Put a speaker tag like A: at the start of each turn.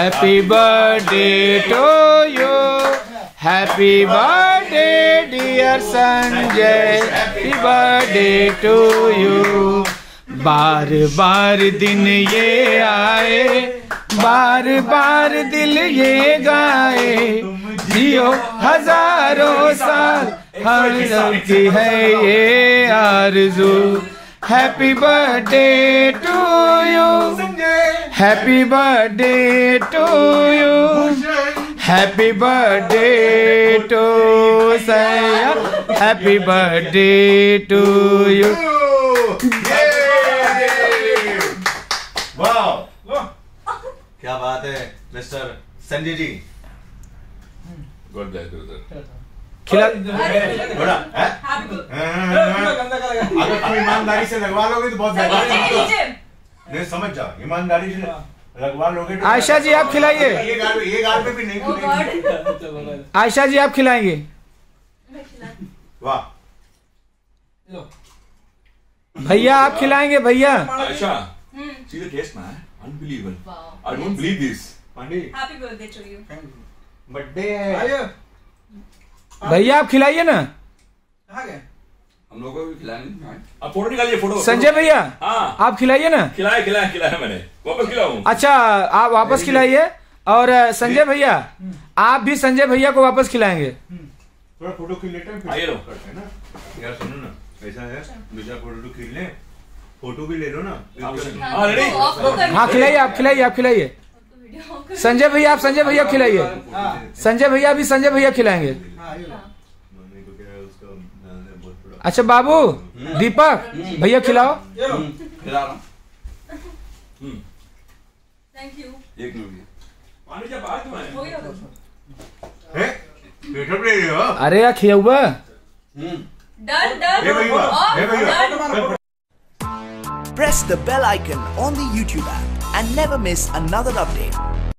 A: Happy birthday to you. Happy birthday dear Sanjay. Happy birthday to you. बार बार दिन ये आए, बार बार दिल ये गाए, जियो हजारों साल हम सबकी है ये आरज़ू। Happy birthday to you, happy birthday to you, happy birthday to सैया, हैप्पी बर्थडे टू यू।
B: क्या बात है mister Sanjay ji.
C: Good day उधर
A: खिला
B: अगर तुम ईमानदारी से लगवा लोगे तो बहुत नहीं, समझ जाओ, ईमानदारी से लगवा लोगे तो।
A: आयशा जी आप खिलाइए।
B: ये गाल पे भी नहीं खुलेगी।
A: आयशा जी आप खिलाएंगे।
B: वाह
A: भैया आप खिलाएंगे भैया।
C: Ayesha, see the taste man, unbelievable. Wow. I don't believe this.
B: Pandey
D: Happy birthday to you.
B: Birthday है।
A: भैया आप खिलाइए ना।
C: हम लोगों को भी खिलाएंगे। आप फोटो निकालिए, फोटो।
A: संजय भैया
C: हाँ
A: आप खिलाइए ना।
C: खिलाया मैंने, वापस खिलाऊं।
A: अच्छा आप वापस खिलाइए, और संजय भैया आप भी संजय भैया को वापस खिलाएंगे।
B: थोड़ा फोटो खींच लेते हैं,
C: आइए लो
B: करते हैं ना यार। सुनो ना, ऐसा है दूसरा फोटो खींच लें, फोटो भी ले लो ना।
A: हाँ खिलाइए, आप खिलाइए, आप खिलाइए। संजय भैया आप संजय भैया खिलाइए। संजय भैया भी संजय भैया खिलाएंगे। अच्छा बाबू दीपक भैया खिलाओ।
C: खिला रहा हूँ।
D: Thank you.
C: एक मिनट पानी क्या बात है?
A: अरे यार खिया हुआ।
D: Done.
E: Press the bell icon on the YouTube app and never miss another update.